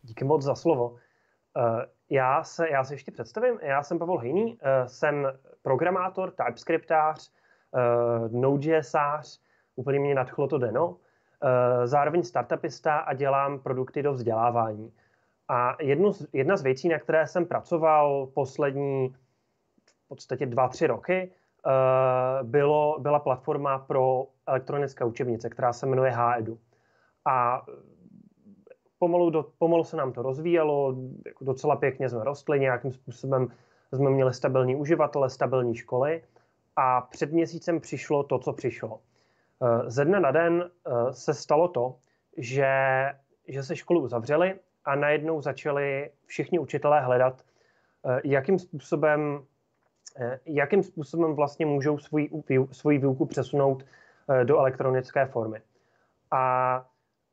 Díky moc za slovo. Já se ještě představím. Já jsem Pavel Hejný, jsem programátor, TypeScriptář, Node.jsář, úplně mě nadchlo to Deno. Zároveň startupista a dělám produkty do vzdělávání. A jedna z věcí, na které jsem pracoval poslední v podstatě 2-3 roky, byla platforma pro elektronické učebnice, která se jmenuje HEDU. A pomalu se nám to rozvíjelo, jako docela pěkně jsme rostli, nějakým způsobem jsme měli stabilní uživatele, stabilní školy a před měsícem přišlo to, co přišlo. Ze dne na den se stalo to, že se školy uzavřely a najednou začali všichni učitelé hledat, jakým způsobem vlastně můžou svoji výuku přesunout do elektronické formy. A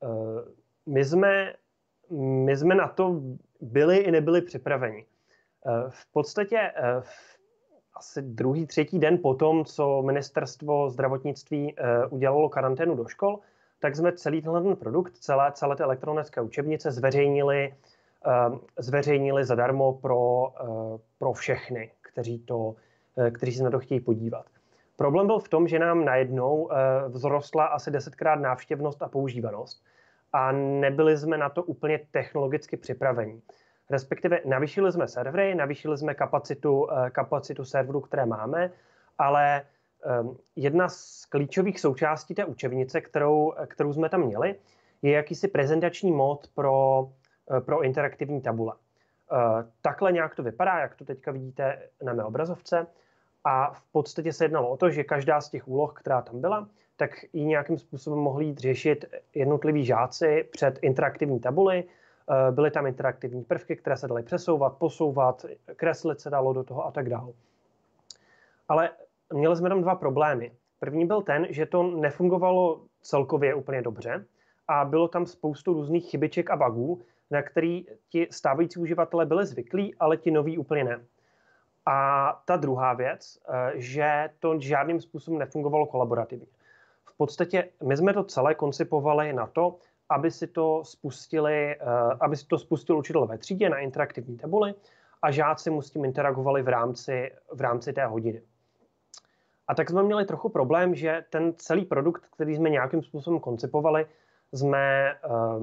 my jsme na to byli i nebyli připraveni. V podstatě asi druhý, třetí den potom, co ministerstvo zdravotnictví udělalo karanténu do škol, tak jsme celý ten produkt, celé ty elektronické učebnice zveřejnili zadarmo pro všechny, kteří se na to chtějí podívat. Problém byl v tom, že nám najednou vzrostla asi 10krát návštěvnost a používanost a nebyli jsme na to úplně technologicky připraveni. Respektive navýšili jsme servery, navýšili jsme kapacitu serverů, které máme, ale jedna z klíčových součástí té učebnice, kterou jsme tam měli, je jakýsi prezentační mód pro interaktivní tabule. Takhle nějak to vypadá, jak to teďka vidíte na mé obrazovce. A v podstatě se jednalo o to, že každá z těch úloh, která tam byla, tak ji nějakým způsobem mohli jít řešit jednotliví žáci před interaktivní tabuli. Byly tam interaktivní prvky, které se daly přesouvat, posouvat, kreslit se dalo do toho a tak dále. Ale měli jsme tam dva problémy. První byl ten, že to nefungovalo celkově úplně dobře a bylo tam spoustu různých chybiček a bugů, na který ti stávající uživatelé byli zvyklí, ale ti noví úplně ne. A ta druhá věc, že to žádným způsobem nefungovalo kolaborativně. V podstatě my jsme to celé koncipovali na to, aby si to spustil učitel ve třídě na interaktivní tabuli a žáci mu s tím interagovali v rámci té hodiny. A tak jsme měli trochu problém, že ten celý produkt, který jsme nějakým způsobem koncipovali, jsme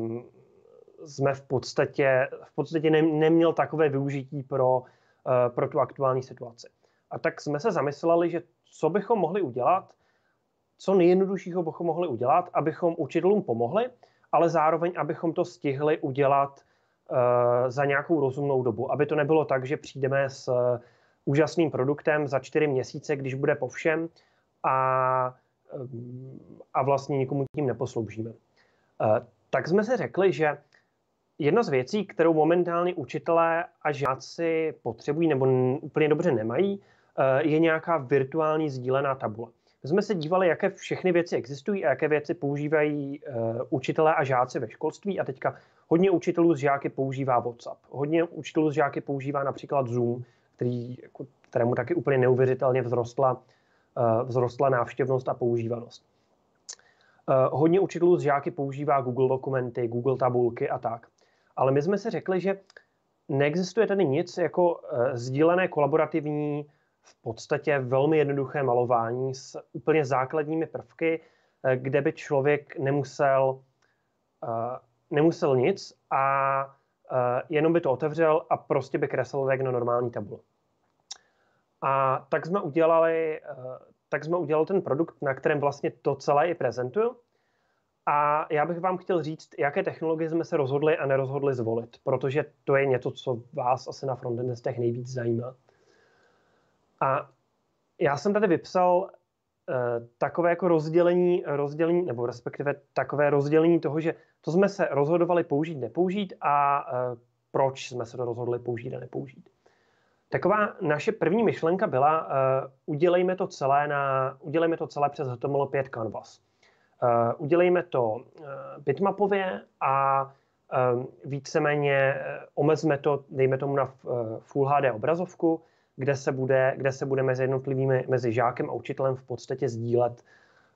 v podstatě neměl takové využití pro tu aktuální situaci. A tak jsme se zamysleli, že co bychom mohli udělat, co nejjednoduššího bychom mohli udělat, abychom učitelům pomohli, ale zároveň, abychom to stihli udělat za nějakou rozumnou dobu. Aby to nebylo tak, že přijdeme s úžasným produktem za 4 měsíce, když bude po všem a vlastně nikomu tím neposloužíme. Tak jsme si řekli, že jedna z věcí, kterou momentálně učitelé a žáci potřebují nebo úplně dobře nemají, je nějaká virtuální sdílená tabule. My jsme se dívali, jaké všechny věci existují a jaké věci používají učitelé a žáci ve školství. A teďka hodně učitelů s žáky používá WhatsApp. Hodně učitelů s žáky používá například Zoom, kterému taky úplně neuvěřitelně vzrostla návštěvnost a používanost. Hodně učitelů s žáky používá Google dokumenty, Google tabulky a tak. Ale my jsme si řekli, že neexistuje tady nic jako sdílené kolaborativní, v podstatě velmi jednoduché malování s úplně základními prvky, kde by člověk nemusel nic a jenom by to otevřel a prostě by kreslil jak na normální tabuli. A tak jsme udělali ten produkt, na kterém vlastně to celé i prezentuju. A já bych vám chtěl říct, jaké technologie jsme se rozhodli a nerozhodli zvolit, protože to je něco, co vás asi na frontendistech nejvíc zajímá. A já jsem tady vypsal takové jako rozdělení, nebo respektive takové rozdělení toho, že to jsme se rozhodovali použít, nepoužít a proč jsme se to rozhodli použít a nepoužít. Taková naše první myšlenka byla, udělejme to celé přes HTML5 Canvas. Udělejme to bitmapově a víceméně omezme to, dejme tomu na Full HD obrazovku, kde se bude mezi žákem a učitelem v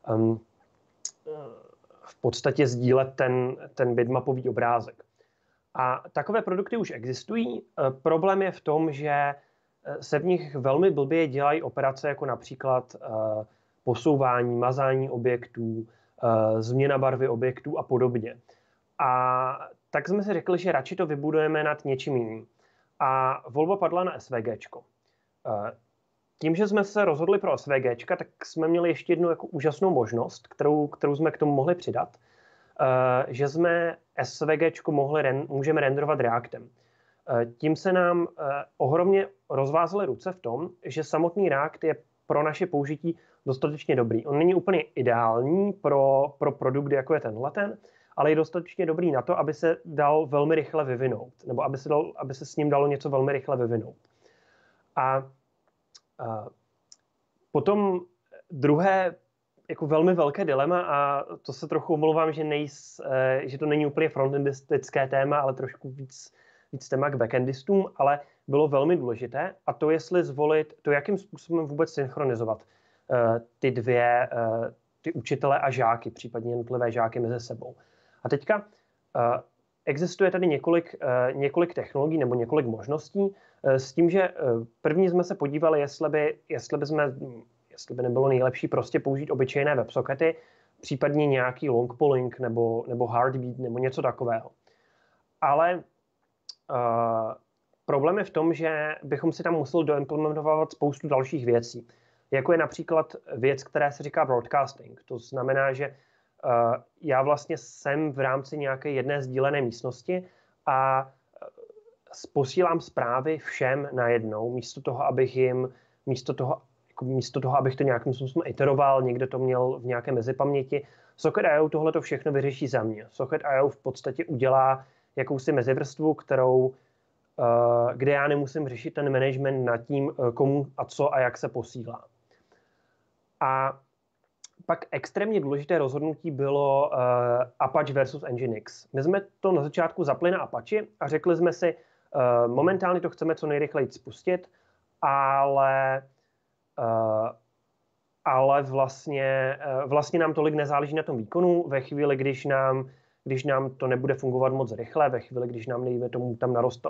podstatě sdílet ten bitmapový obrázek. A takové produkty už existují. Problém je v tom, že se v nich velmi blbě dělají operace, jako například posouvání, mazání objektů, změna barvy objektů a podobně. A tak jsme si řekli, že radši to vybudujeme nad něčím jiným. A volba padla na SVGčko. Tím, že jsme se rozhodli pro SVGčka, tak jsme měli ještě jednu jako úžasnou možnost, kterou jsme k tomu mohli přidat, že jsme SVGčko můžeme renderovat Reactem. Tím se nám ohromně rozvázaly ruce v tom, že samotný React je pro naše použití dostatečně dobrý. On není úplně ideální pro produkt, jako je tenhleten, ale je dostatečně dobrý na to, aby se dal velmi rychle vyvinout, nebo aby se s ním dalo něco velmi rychle vyvinout. A potom druhé jako velmi velké dilema, a to se trochu omlouvám, že to není úplně frontendistické téma, ale trošku víc téma k backendistům, ale bylo velmi důležité, a to jestli zvolit, to jakým způsobem vůbec synchronizovat ty učitele a žáky, případně jednotlivé žáky mezi sebou. A teďka existuje tady několik technologií nebo několik možností s tím, že první jsme se podívali, jestli by nebylo nejlepší prostě použít obyčejné WebSockety, případně nějaký long polling nebo Heartbeat nebo něco takového. Ale problém je v tom, že bychom si tam museli doimplementovat spoustu dalších věcí. Jako je například věc, která se říká broadcasting. To znamená, že já vlastně jsem v rámci nějaké jedné sdílené místnosti a posílám zprávy všem najednou, místo toho, abych to nějakým způsobem iteroval, někde to měl v nějaké mezipaměti. Socket.io tohle to všechno vyřeší za mě. Socket.io v podstatě udělá jakousi mezivrstvu, kde já nemusím řešit ten management nad tím, komu a co a jak se posílá. A pak extrémně důležité rozhodnutí bylo Apache versus Nginx. My jsme to na začátku zapli na Apache a řekli jsme si, momentálně to chceme co nejrychleji spustit, ale vlastně nám tolik nezáleží na tom výkonu. Ve chvíli, když nám to nebude fungovat moc rychle, ve chvíli, když nám, dejme tomu, tam naroste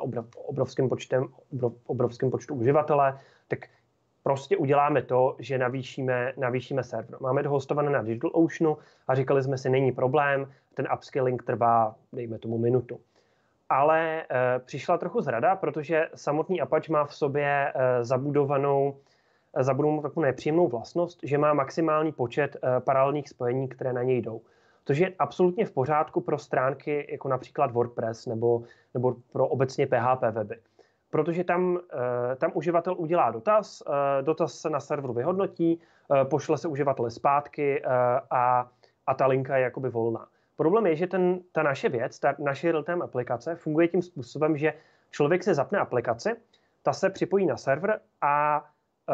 obrovským počtu uživatele, tak prostě uděláme to, že navýšíme server. Máme to hostované na DigitalOceanu a říkali jsme si, není problém, ten upscaling trvá, dejme tomu, minutu. Ale přišla trochu zrada, protože samotný Apache má v sobě zabudovanou takovou nepříjemnou vlastnost, že má maximální počet paralelních spojení, které na něj jdou. Což je absolutně v pořádku pro stránky jako například WordPress nebo pro obecně PHP weby. Protože tam uživatel udělá dotaz se na serveru vyhodnotí, pošle se uživateli zpátky a ta linka je jakoby volná. Problém je, že ta naše věc, ta naše real-time aplikace funguje tím způsobem, že člověk se zapne aplikaci, ta se připojí na server a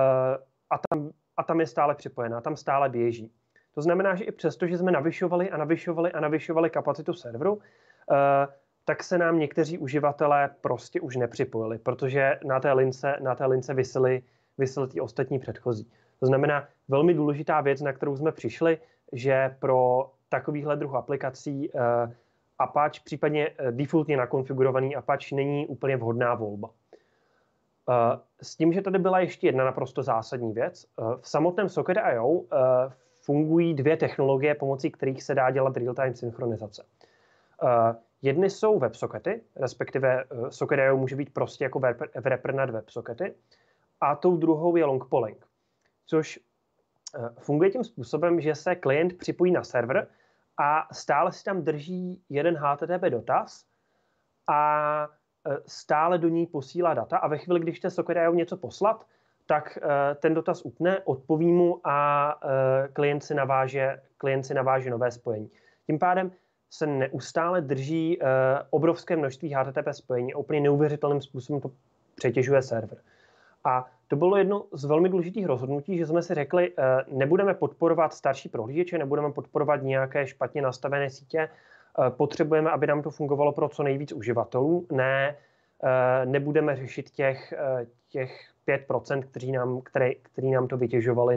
tam je stále připojená, tam stále běží. To znamená, že i přesto, že jsme navyšovali kapacitu serveru, tak se nám někteří uživatelé prostě už nepřipojili, protože na té lince visely ty ostatní předchozí. To znamená, velmi důležitá věc, na kterou jsme přišli, že pro takovýhle druh aplikací Apache, případně defaultně nakonfigurovaný Apache, není úplně vhodná volba. S tím, že tady byla ještě jedna naprosto zásadní věc. V samotném Socket.io fungují dvě technologie, pomocí kterých se dá dělat real-time synchronizace. Jedny jsou WebSockety, respektive Socket.io může být prostě jako wrapper nad WebSockety, a tou druhou je long polling, což funguje tím způsobem, že se klient připojí na server a stále si tam drží jeden HTTP dotaz a stále do něj posílá data a ve chvíli, když chce Socket.io něco poslat, tak ten dotaz utne, odpoví mu a klient si naváže nové spojení. Tím pádem se neustále drží obrovské množství HTTP spojení a úplně neuvěřitelným způsobem to přetěžuje server. A to bylo jedno z velmi důležitých rozhodnutí, že jsme si řekli, nebudeme podporovat starší prohlížeče, nebudeme podporovat nějaké špatně nastavené sítě, potřebujeme, aby nám to fungovalo pro co nejvíc uživatelů, nebudeme řešit těch 5%, kteří nám to vytěžovali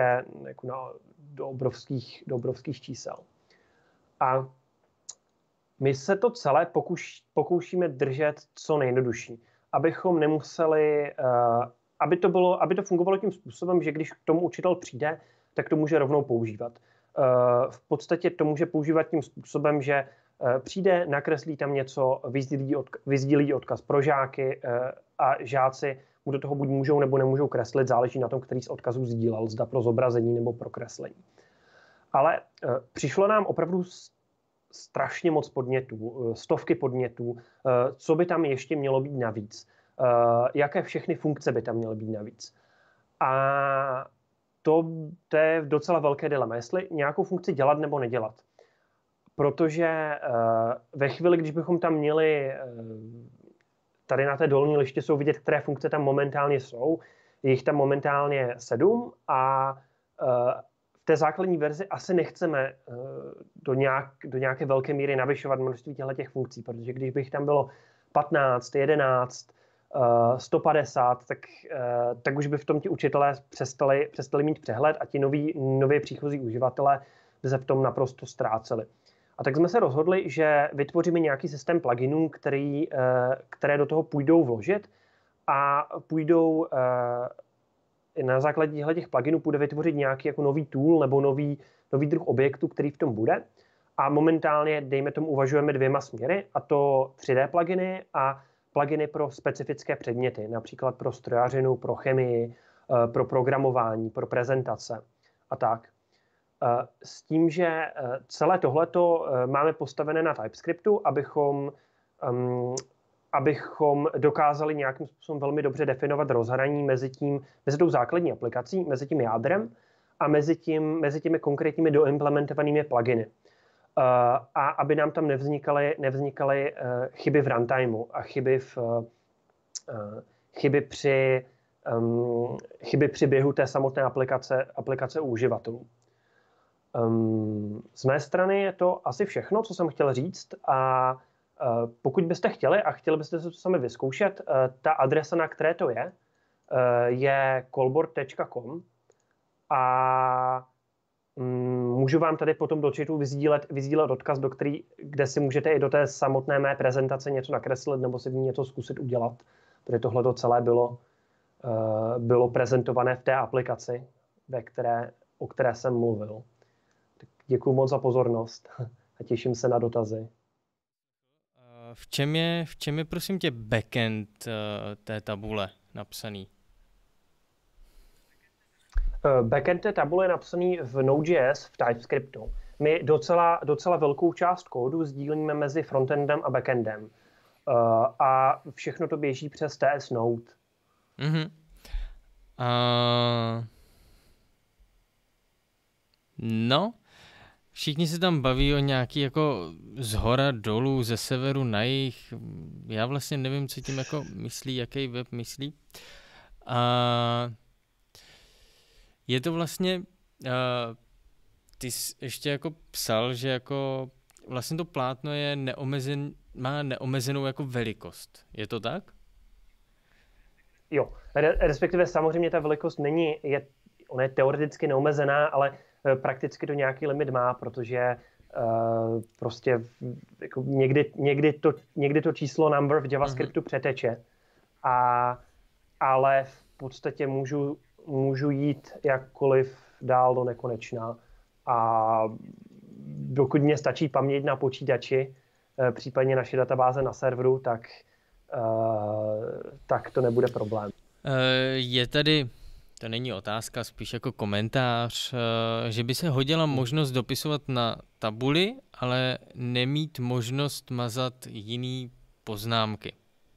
do obrovských čísel. A My se to celé pokoušíme držet co nejjednodušší, abychom nemuseli, aby to fungovalo tím způsobem, že když k tomu učitel přijde, tak to může rovnou používat. V podstatě to může používat tím způsobem, že přijde, nakreslí tam něco, vyzdílí odkaz pro žáky a žáci mu do toho buď můžou nebo nemůžou kreslit, záleží na tom, který z odkazů sdílel, zda pro zobrazení nebo pro kreslení. Ale přišlo nám opravdu strašně moc podnětů, stovky podnětů, co by tam ještě mělo být navíc, jaké všechny funkce by tam měly být navíc. A to je docela velké dilema, jestli nějakou funkci dělat nebo nedělat. Protože ve chvíli, když bychom tam měli, tady na té dolní liště jsou vidět, které funkce tam momentálně jsou, je jich tam momentálně 7 a v té základní verzi asi nechceme do nějaké velké míry navyšovat množství těch funkcí, protože když bych tam bylo 15, 11, 150, tak už by v tom ti učitelé přestali mít přehled a ti nově příchozí uživatelé by se v tom naprosto ztráceli. A tak jsme se rozhodli, že vytvoříme nějaký systém pluginů, které do toho půjdou vložit a půjdou na základě těch pluginů půjde vytvořit nějaký jako nový tool nebo nový druh objektu, který v tom bude. A momentálně, dejme tomu, uvažujeme 2 směry, a to 3D pluginy a pluginy pro specifické předměty, například pro strojařinu, pro chemii, pro programování, pro prezentace a tak. S tím, že celé tohleto máme postavené na TypeScriptu, abychom dokázali nějakým způsobem velmi dobře definovat rozhraní mezi tou základní aplikací, mezi tím jádrem a mezi těmi konkrétními doimplementovanými pluginy. A aby nám tam nevznikaly chyby v runtimeu a chyby při běhu té samotné aplikace u uživatelů. Z mé strany je to asi všechno, co jsem chtěl říct, a pokud byste chtěli a chtěli byste se to sami vyzkoušet, ta adresa, na které to je callboard.com a můžu vám tady potom do chatu vyzdílet odkaz, kde si můžete i do té samotné mé prezentace něco nakreslit nebo si v ní něco zkusit udělat, protože tohle to celé bylo prezentované v té aplikaci, o které jsem mluvil. Tak děkuji moc za pozornost a těším se na dotazy. V čem je prosím tě backend té tabule napsaný? Backend té tabule je napsaný v Node.js v TypeScriptu. My docela velkou část kódu sdílíme mezi frontendem a backendem. A všechno to běží přes TS Node. Mm-hmm. No, všichni se tam baví o nějaký jako zhora dolů, ze severu na jih. Já vlastně nevím, co tím jako myslí, jaký web myslí. Je to vlastně, ty jsi ještě jako psal, že jako vlastně to plátno je má neomezenou jako velikost. Je to tak? Jo, respektive samozřejmě ta velikost ona je teoreticky neomezená, ale prakticky to nějaký limit má, protože prostě jako někdy to číslo number v JavaScriptu přeteče. Ale v podstatě můžu jít jakkoliv dál do nekonečna. A dokud mě stačí paměť na počítači, případně naše databáze na serveru, tak to nebude problém. Je tady, to není otázka, spíš jako komentář, že by se hodila možnost dopisovat na tabuli, ale nemít možnost mazat jiný poznámky.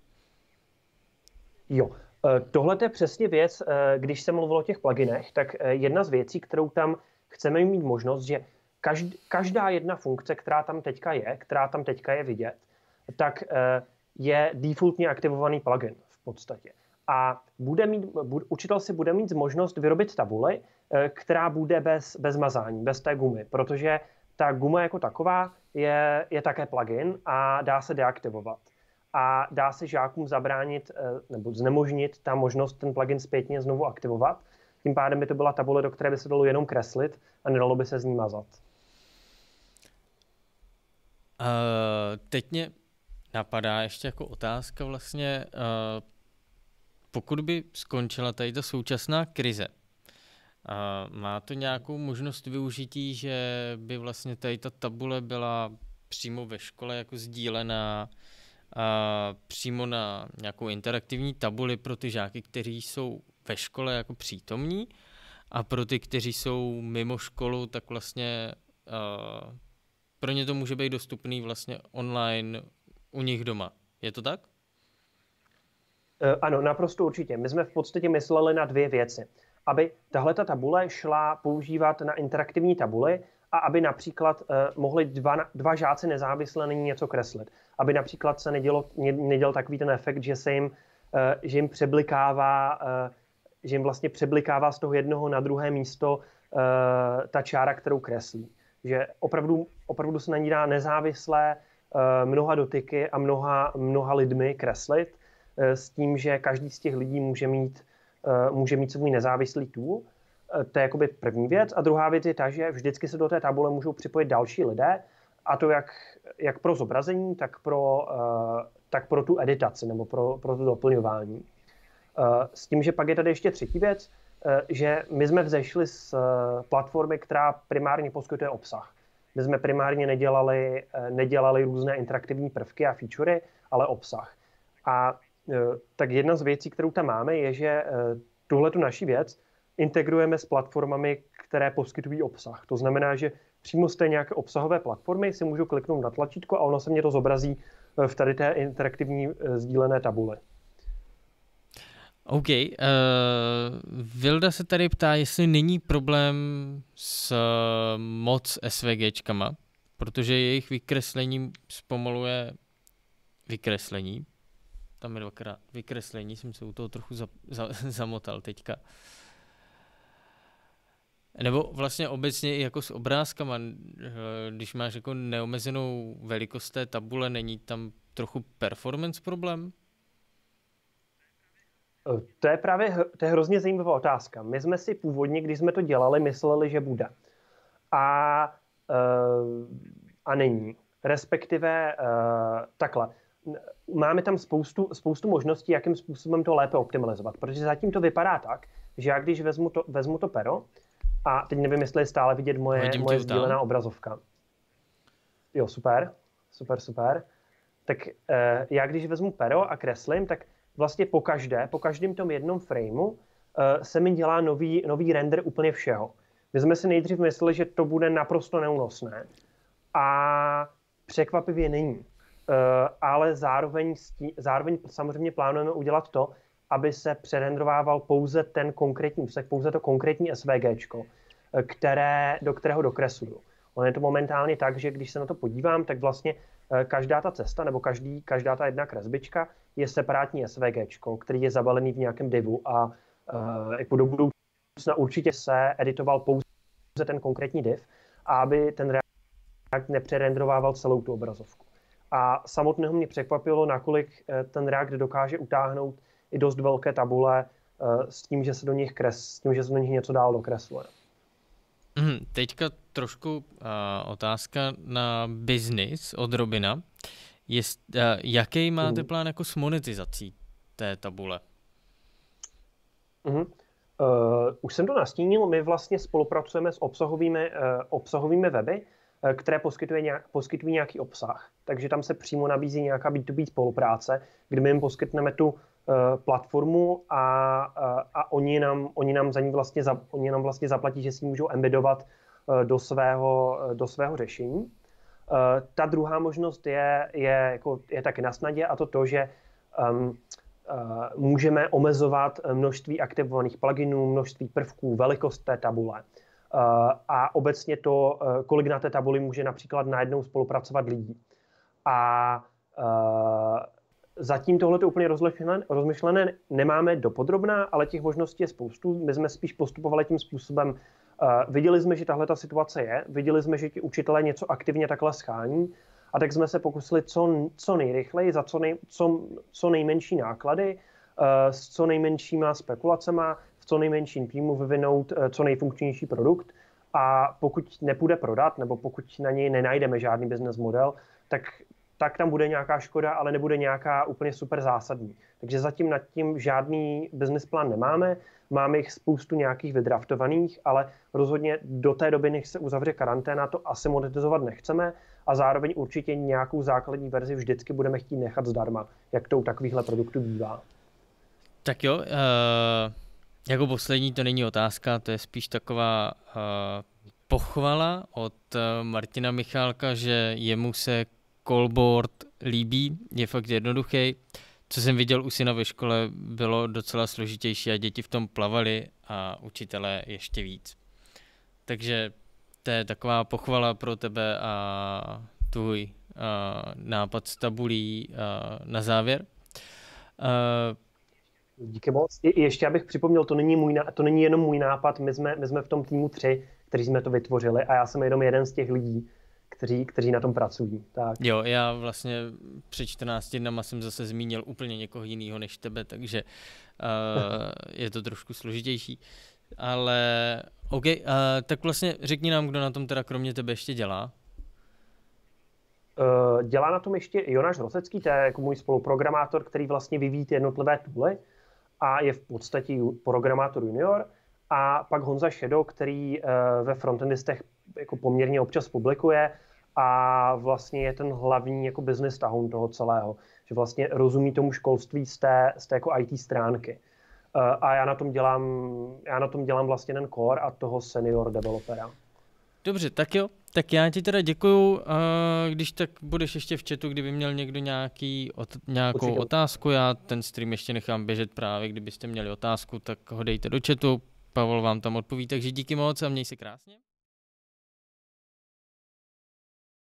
Jo, tohle je přesně věc, když jsem mluvil o těch pluginech, tak jedna z věcí, kterou tam chceme mít možnost, že každá jedna funkce, která tam teďka je vidět, tak je defaultně aktivovaný plugin v podstatě. A učitel si bude mít možnost vyrobit tabuli, která bude bez mazání, bez té gumy, protože ta guma jako taková je také plugin a dá se deaktivovat. A dá se žákům zabránit nebo znemožnit ta možnost ten plugin zpětně znovu aktivovat. Tím pádem by to byla tabule, do které by se dalo jenom kreslit a nedalo by se z ní mazat. Teď mě napadá ještě jako otázka vlastně, pokud by skončila tady ta současná krize, má to nějakou možnost využití, že by vlastně tady ta tabule byla přímo ve škole jako sdílená, přímo na nějakou interaktivní tabuli pro ty žáky, kteří jsou ve škole jako přítomní, a pro ty, kteří jsou mimo školu, tak vlastně pro ně to může být dostupný vlastně online u nich doma. Je to tak? Ano, naprosto určitě. My jsme v podstatě mysleli na dvě věci. Aby tahle tabule šla používat na interaktivní tabuli a aby například mohli dva žáci nezávisle na ní něco kreslit. Aby například se neděl takový ten efekt, že jim přeblikává, že jim vlastně přeblikává z toho jednoho na druhé místo ta čára, kterou kreslí. Že opravdu se na ní dá nezávisle mnoha dotyky a mnoha lidmi kreslit s tím, že každý z těch lidí může mít svůj nezávislý tool. To je jakoby první věc. A druhá věc je ta, že vždycky se do té tabule můžou připojit další lidé, a to jak pro zobrazení, tak pro tu editaci nebo pro to doplňování. S tím, že pak je tady ještě třetí věc, že my jsme vzešli z platformy, která primárně poskytuje obsah. My jsme primárně nedělali různé interaktivní prvky a featurey, ale obsah. A tak jedna z věcí, kterou tam máme, je, že tuhletu naši věc integrujeme s platformami, které poskytují obsah. To znamená, že přímo z té nějaké obsahové platformy si můžu kliknout na tlačítko a ono se mě to zobrazí v tady té interaktivní sdílené tabuli. OK. Vilda se tady ptá, jestli není problém s moc SVGčkama, protože jejich vykreslení zpomaluje vykreslení. Tam je dvakrát vykreslení, jsem se u toho trochu zamotal teďka. Nebo vlastně obecně i jako s obrázkama, když máš jako neomezenou velikost té tabule, není tam trochu performance problém? To je hrozně zajímavá otázka. My jsme si původně, když jsme to dělali, mysleli, že bude. A není. Respektive takhle. Máme tam spoustu možností, jakým způsobem to lépe optimalizovat. Protože zatím to vypadá tak, že já když vezmu to pero, a teď nevím, jestli je stále vidět moje sdílená obrazovka. Jo, super. Tak já když vezmu pero a kreslím, tak vlastně po každém tom jednom frameu se mi dělá nový render úplně všeho. My jsme si nejdřív mysleli, že to bude naprosto neúnosné. A překvapivě není. Ale zároveň samozřejmě plánujeme udělat to, aby se přerendrovával pouze ten konkrétní úsek, pouze to konkrétní SVGčko, do kterého dokresluju. Ono je to momentálně tak, že když se na to podívám, tak vlastně každá ta cesta nebo každá ta jedna kresbička je separátní SVGčko, který je zabalený v nějakém divu a jako do budoucna určitě se editoval pouze ten konkrétní div, a aby ten React nepřerendrovával celou tu obrazovku. A samotného mě překvapilo, nakolik ten React dokáže utáhnout i dost velké tabule s tím, že se do nich něco dál dokresluje. Teďka trošku otázka na business od Robina. Jaký máte plán jako s monetizací té tabule? Už jsem to nastínil, my vlastně spolupracujeme s obsahovými weby, které poskytují nějaký obsah. Takže tam se přímo nabízí nějaká B2B spolupráce, kde my jim poskytneme tu platformu a oni nám za ní vlastně zaplatí, že si ji můžou embedovat do svého řešení. Ta druhá možnost je taky na snadě, a to, že můžeme omezovat množství aktivovaných pluginů, množství prvků, velikost té tabule. A obecně to, kolik na té tabuli může například najednou spolupracovat lidí. A zatím tohle úplně rozmyšlené nemáme dopodrobná, ale těch možností je spoustu. My jsme spíš postupovali tím způsobem. Viděli jsme, že tahle ta situace je, viděli jsme, že ti učitelé něco aktivně takhle schání, a tak jsme se pokusili co nejrychleji, za co nejmenší náklady, s co nejmenšíma spekulacema, v co nejmenším týmu vyvinout co nejfunkčnější produkt, a pokud nepůjde prodat, nebo pokud na něj nenajdeme žádný business model, tak tam bude nějaká škoda, ale nebude nějaká úplně super zásadní. Takže zatím nad tím žádný business plán nemáme. Máme jich spoustu nějakých vydraftovaných, ale rozhodně do té doby, než se uzavře karanténa, to asi monetizovat nechceme a zároveň určitě nějakou základní verzi vždycky budeme chtít nechat zdarma, jak to u takovýchhle produktů bývá. Tak jo, jako poslední to není otázka, to je spíš taková pochvala od Martina Michálka, že jemu se callboard líbí, je fakt jednoduchý. Co jsem viděl u syna ve škole, bylo docela složitější a děti v tom plavali a učitelé ještě víc. Takže to je taková pochvala pro tebe a tvůj nápad s tabulí na závěr. Díky moc. Ještě abych připomněl, to není jenom můj nápad, my jsme v tom týmu 3, kteří jsme to vytvořili a já jsem jenom jeden z těch lidí, kteří na tom pracují. Tak. Jo, já vlastně před 14 dnama jsem zase zmínil úplně někoho jiného než tebe, takže je to trošku složitější. Ale OK, tak vlastně řekni nám, kdo na tom teda kromě tebe ještě dělá. Dělá na tom ještě Jonáš Rosecký, to je jako můj spoluprogramátor, který vlastně vyvíjí ty jednotlivé tooly a je v podstatě programátor junior. A pak Honza Šedo, který ve frontendistech jako poměrně občas publikuje a vlastně je ten hlavní jako business tahoun toho celého. Že vlastně rozumí tomu školství z té jako IT stránky. A já na tom dělám vlastně ten core a toho senior developera. Dobře, tak jo. Tak já ti teda děkuju, když tak budeš ještě v chatu, kdyby měl někdo nějakou otázku, já ten stream ještě nechám běžet právě, kdybyste měli otázku, tak ho dejte do chatu, Pavel vám tam odpoví, takže díky moc a měj se krásně.